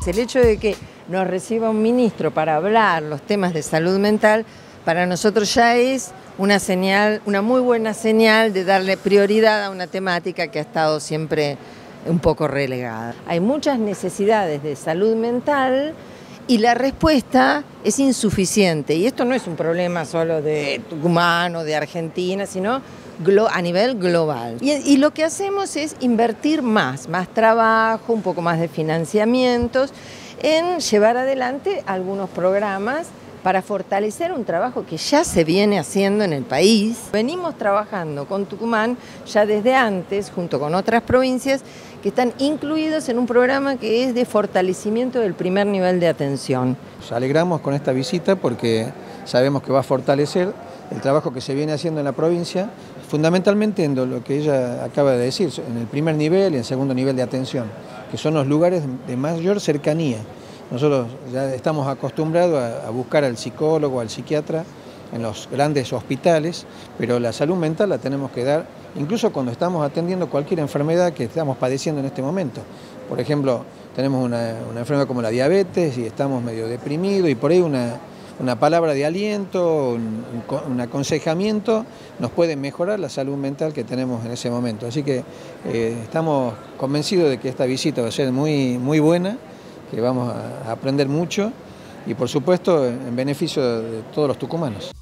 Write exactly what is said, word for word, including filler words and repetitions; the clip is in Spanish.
El hecho de que nos reciba un ministro para hablar los temas de salud mental, para nosotros ya es una señal, una muy buena señal de darle prioridad a una temática que ha estado siempre un poco relegada. Hay muchas necesidades de salud mental y la respuesta es insuficiente. Y esto no es un problema solo de Tucumán o de Argentina, sino a nivel global. Y, y lo que hacemos es invertir más, más trabajo, un poco más de financiamientos, en llevar adelante algunos programas para fortalecer un trabajo que ya se viene haciendo en el país. Venimos trabajando con Tucumán ya desde antes, junto con otras provincias, que están incluidos en un programa que es de fortalecimiento del primer nivel de atención. Nos alegramos con esta visita porque sabemos que va a fortalecer el trabajo que se viene haciendo en la provincia, fundamentalmente en lo que ella acaba de decir, en el primer nivel y en el segundo nivel de atención, que son los lugares de mayor cercanía. Nosotros ya estamos acostumbrados a buscar al psicólogo, al psiquiatra en los grandes hospitales, pero la salud mental la tenemos que dar incluso cuando estamos atendiendo cualquier enfermedad que estamos padeciendo en este momento. Por ejemplo, tenemos una, una enfermedad como la diabetes y estamos medio deprimidos y por ahí una, una palabra de aliento, un, un aconsejamiento nos puede mejorar la salud mental que tenemos en ese momento. Así que eh, estamos convencidos de que esta visita va a ser muy, muy buena, que vamos a aprender mucho y por supuesto en beneficio de todos los tucumanos.